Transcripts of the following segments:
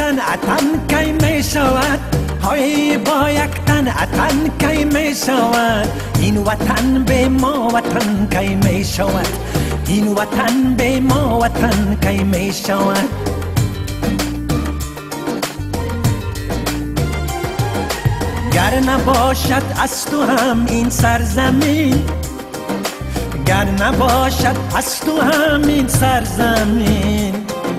تن اتن کی می شود، های با یک تن اتن کی می شود. این وطن به ما وطن کی می شود، این وطن به ما وطن کی می شود. گر نباشد از تو هم این سرزمین، گر نباشد از تو هم این سرزمین،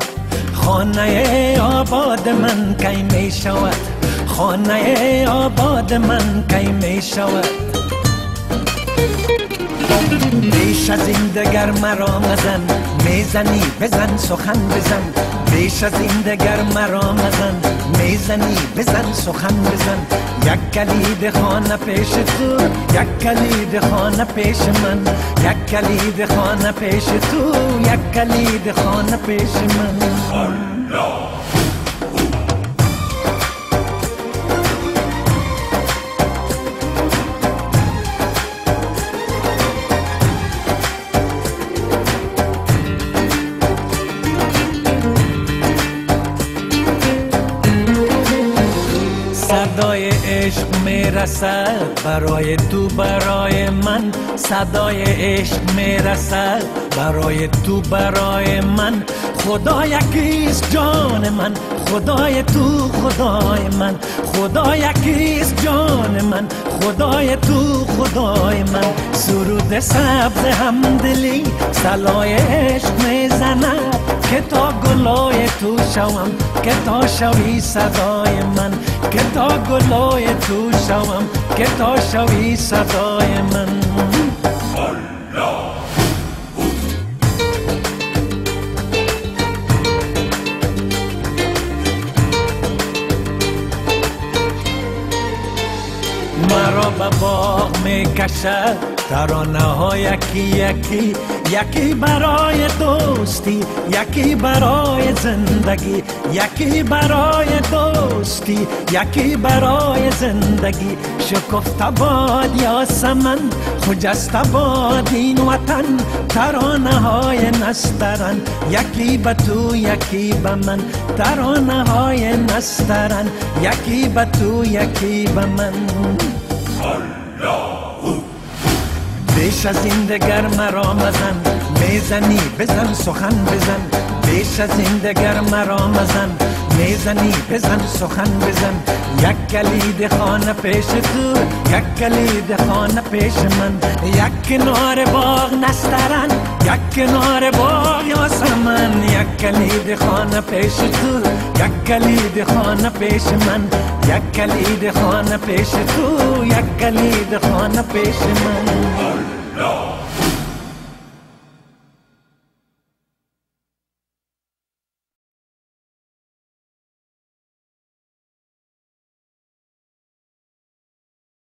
خانه آباد من کی می شود، خانه آباد من کی می شود. بیش از این دگر مرا مزن، میزنی بزن سخن بزن. بیش از این دگر مرا مزن، میزنی بزن سخن بزن. یک کلید خانه پیش تو، یک کلید خانه پیش من، یک کلید خانه پیش تو، یک کلید خانه پیش من. صدای عشق میرسد برای تو برای من، صدای عشق میرسد برای تو برای من. خدا یکیست جان من، خدای تو خدای من، خدا یکیست جان من، خدای تو خدای من. سرود سبز همدلی صلای عشق میزند، که تا گلای تو شوم، که تا شوی صدای من، که تا گلای تو شوم، که تا شوی صدای من. مرا به باغ می کشد ترانه ها یکی یکی، یکی برای دوستی، یکی برای زندگی، یکی برای دوستی، یکی برای زندگی. شکفته باد یاسمن، خجسته باد این وطن، ترانه های نسترن، یکی به تو یکی به من، ترانه های نسترن، یکی به تو یکی به من. بیش از این دگر مرا مزن، میزنی بزن سخن بزن. بیش از این دگر مرا مزن، میزنی بزن سخن بزن. یک کلید خانه پیش تو، یک کلید خانه پیش من. یک کنار باغ نسترن، یک کنار باغ یاسمن. یک کلید خانه پیش تو، یک کلید خانه پیش من، یک کلید خانه پیش تو، یک کلید خانه پیش من.